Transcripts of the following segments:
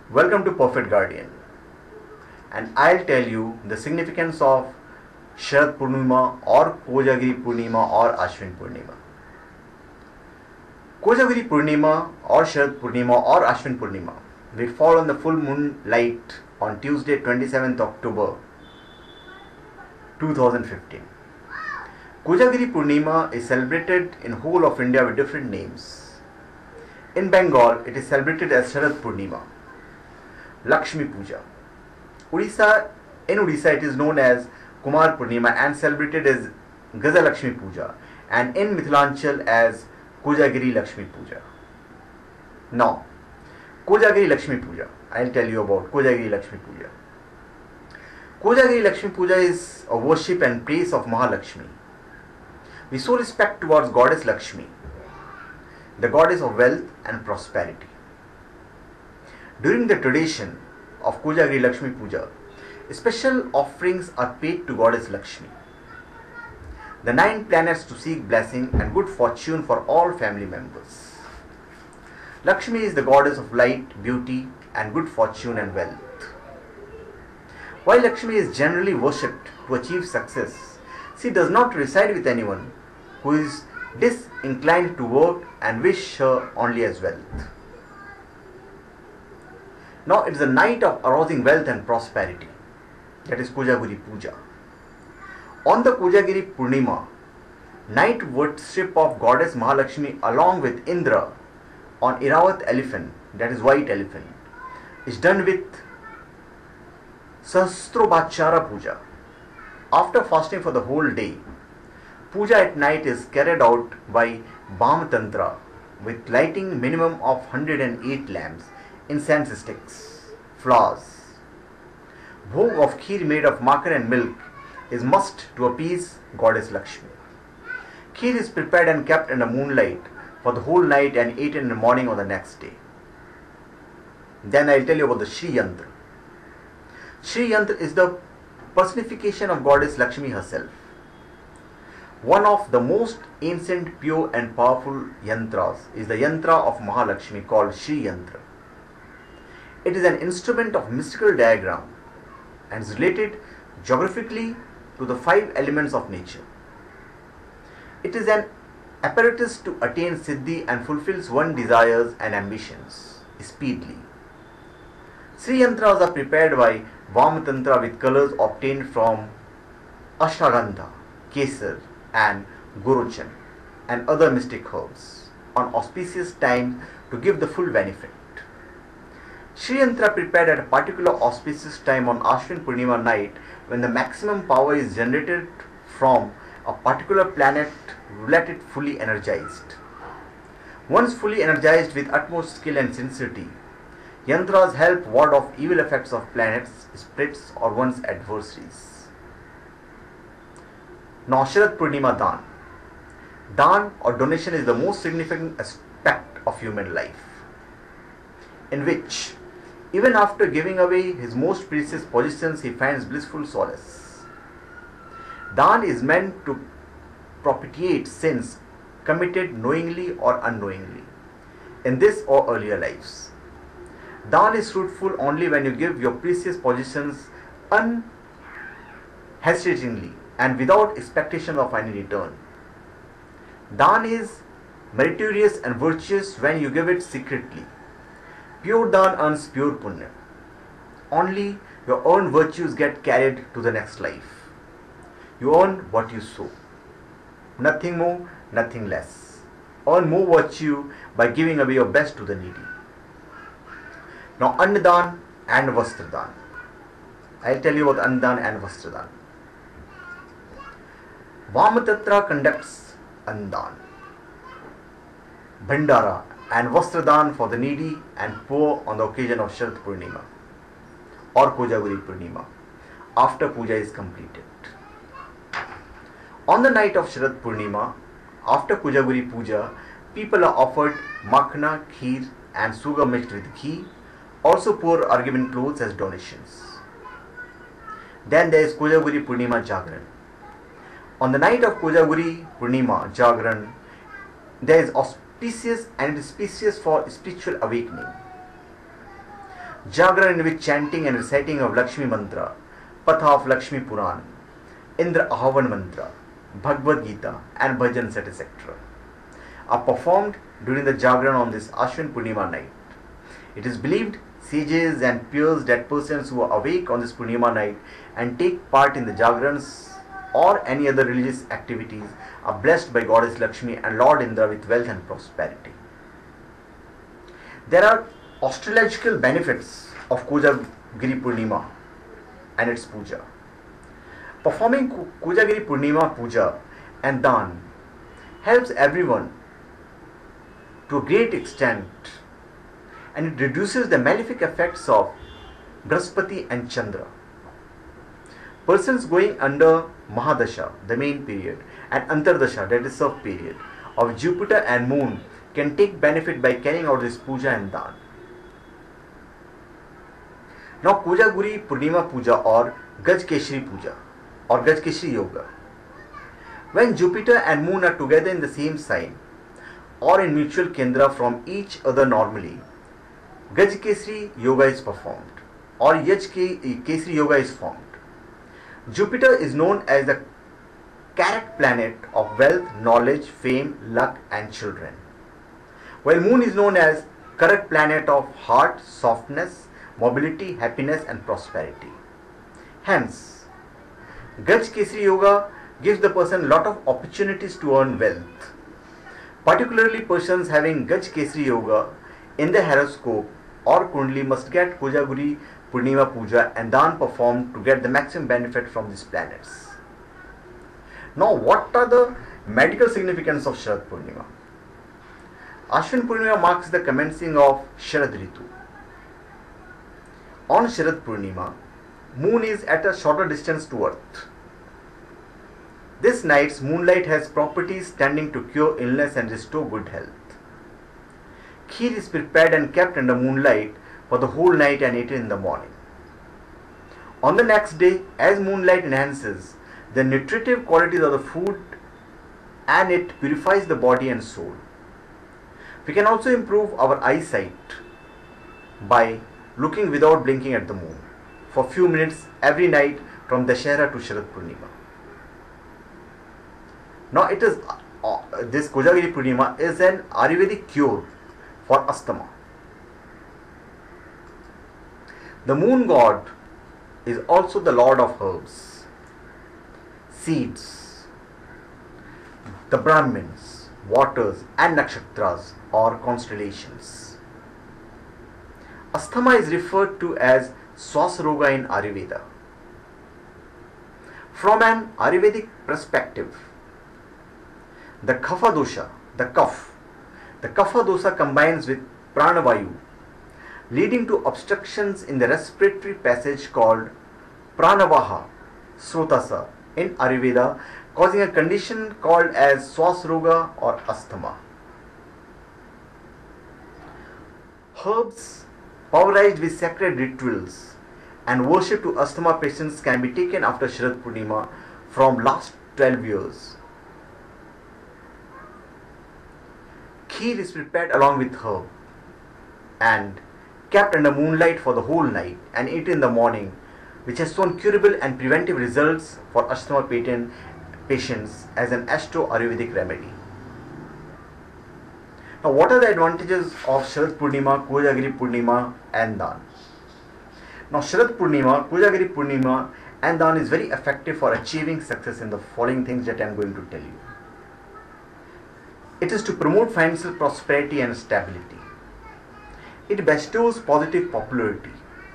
Welcome to Perfect Guardian, and I'll tell you the significance of Sharad Purnima or Kojagiri Purnima or Ashwin Purnima. Kojagiri Purnima or Sharad Purnima or Ashwin Purnima will fall on the full moon light on Tuesday 27th October 2015. Kojagiri Purnima is celebrated in whole of India with different names. In Bengal, it is celebrated as Sharad Purnima, Lakshmi Puja. In Odisha, it is known as Kumar Purnima and celebrated as Gaza Lakshmi Puja, and in Mithilanchal as Kojagiri Lakshmi Puja. Now, Kojagiri Lakshmi Puja. I'll tell you about Kojagiri Lakshmi Puja. Kojagiri Lakshmi Puja is a worship and praise of Mahalakshmi. We show respect towards Goddess Lakshmi, the goddess of wealth and prosperity. During the tradition of Kojagiri Lakshmi Puja, special offerings are paid to Goddess Lakshmi. The 9 planets to seek blessing and good fortune for all family members. Lakshmi is the goddess of light, beauty, and good fortune and wealth. While Lakshmi is generally worshipped to achieve success, she does not reside with anyone who is disinclined to work and wish her only as wealth. Now it is a night of arousing wealth and prosperity, that is Kojagiri Puja. On the Kojagiri Purnima, night worship of Goddess Mahalakshmi along with Indra on Iravat elephant, that is white elephant, is done with Sahasrabhachara Puja. After fasting for the whole day, Puja at night is carried out by Bham Tantra with lighting minimum of 108 lamps, incense sticks, flowers. Bhog of kheer made of makhan and milk is must to appease Goddess Lakshmi. Kheer is prepared and kept under moonlight for the whole night and eaten in the morning of the next day. Then I'll tell you about the Shri Yantra. Shri Yantra is the personification of Goddess Lakshmi herself. One of the most ancient, pure and powerful yantras is the yantra of Mahalakshmi called Shri Yantra. It is an instrument of mystical diagram and is related geographically to the 5 elements of nature. It is an apparatus to attain siddhi and fulfills one's desires and ambitions speedily. Shri Yantras are prepared by Vamatantra with colors obtained from Ashwagandha, Kesar and Guruchan and other mystic herbs on auspicious times to give the full benefit. Shri Yantra prepared at a particular auspicious time on Ashwin Purnima night when the maximum power is generated from a particular planet, let it fully energized. Once fully energized with utmost skill and sincerity, Yantras help ward off evil effects of planets, spirits or one's adversaries. Now Sharad Purnima Dan. Dan or donation is the most significant aspect of human life, in which even after giving away his most precious possessions, he finds blissful solace. Dan is meant to propitiate sins committed knowingly or unknowingly in this or earlier lives. Dan is fruitful only when you give your precious possessions unhesitatingly and without expectation of any return. Dan is meritorious and virtuous when you give it secretly. Pure Dan earns pure punya. Only your own virtues get carried to the next life. You earn what you sow. Nothing more, nothing less. Earn more virtue by giving away your best to the needy. Now Annadan and Vastradan. I'll tell you about Annadan and Vastradan. Vamatatra conducts Annadan, Bhandara and Vastradan for the needy and poor on the occasion of Sharad Purnima or Kojagiri Purnima after puja is completed. On the night of Sharad Purnima, after Kojagiri Puja, people are offered makhana, kheer and sugar mixed with ghee, also poor are given clothes as donations. Then there is Kojagiri Purnima Jagran. On the night of Kojagiri Purnima Jagran, there is auspicious and auspicious for spiritual awakening. Jagran with chanting and reciting of Lakshmi Mantra, Patha of Lakshmi Puran, Indra Ahavan Mantra, Bhagavad Gita and Bhajan set etc. are performed during the Jagran on this Ashwin Purnima night. It is believed sages and peers that persons who are awake on this Purnima night and take part in the Jagrans or any other religious activities are blessed by Goddess Lakshmi and Lord Indra with wealth and prosperity. There are astrological benefits of Kojagiri Purnima and its puja. Performing Kojagiri Purnima puja and dan helps everyone to a great extent, and it reduces the malefic effects of Brahaspati and Chandra. Persons going under Mahadasha, the main period, and Antardasha, that is sub period, of Jupiter and Moon can take benefit by carrying out this puja and dan. Now Kojagiri Purnima puja or Gaj Keshri puja or Gaj Keshri yoga. When Jupiter and Moon are together in the same sign or in mutual kendra from each other normally, Gaj Keshri yoga is performed or Yaj Keshri yoga is formed. Jupiter is known as the carrot planet of wealth, knowledge, fame, luck and children, while Moon is known as correct planet of heart, softness, mobility, happiness and prosperity. Hence, Gaj Keshri yoga gives the person a lot of opportunities to earn wealth. Particularly persons having Gaj Keshri yoga in the horoscope or Kundli must get Kojagiri Purnima puja and dan performed to get the maximum benefit from these planets. Now what are the medical significance of Sharad Purnima? Ashwin Purnima marks the commencing of Sharad Ritu. On Sharad Purnima, Moon is at a shorter distance to Earth. This night's moonlight has properties tending to cure illness and restore good health. Kheer is prepared and kept under moonlight for the whole night and eaten in the morning. On the next day, as moonlight enhances the nutritive qualities of the food and it purifies the body and soul. We can also improve our eyesight by looking without blinking at the moon for few minutes every night from Dashera to Sharad Purnima. Now it is this Kojagiri Purnima is an Ayurvedic cure for asthma. The moon god is also the lord of herbs, seeds, the Brahmins, waters and nakshatras or constellations. Asthma is referred to as Swasroga in Ayurveda. From an Ayurvedic perspective, the Kapha dosha, the Kapha dosha combines with Pranavayu, leading to obstructions in the respiratory passage called Pranavaha Srotasa in Ayurveda, causing a condition called as Swasroga or asthma. Herbs powerized with sacred rituals and worship to asthma patients can be taken after Sharad Purnima from last 12 years. Kheer is prepared along with herb and kept under moonlight for the whole night and eaten in the morning, which has shown curable and preventive results for asthma patients as an Ashto-Ayurvedic remedy. Now what are the advantages of Sharad Purnima, Kojagiri Purnima and dan? Now Sharad Purnima, Kojagiri Purnima and dan is very effective for achieving success in the following things that I am going to tell you. It is to promote financial prosperity and stability. It bestows positive popularity.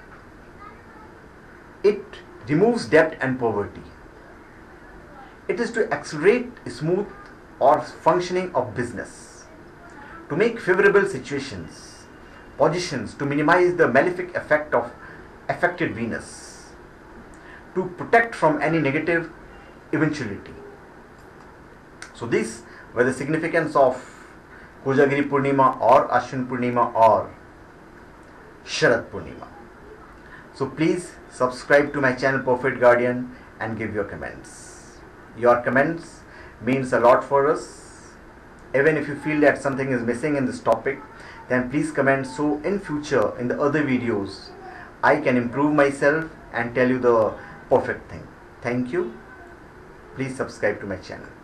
It removes debt and poverty. It is to accelerate smooth or functioning of business, to make favorable situations, positions, to minimize the malefic effect of affected Venus, to protect from any negative eventuality. So these were the significance of Kojagiri Purnima or Ashwin Purnima or Sharad Purnima. So please subscribe to my channel Perfect Guardian and give your comments. Your comments means a lot for us. Even if you feel that something is missing in this topic, then please comment, so in future in the other videos I can improve myself and tell you the perfect thing. Thank you. Please subscribe to my channel.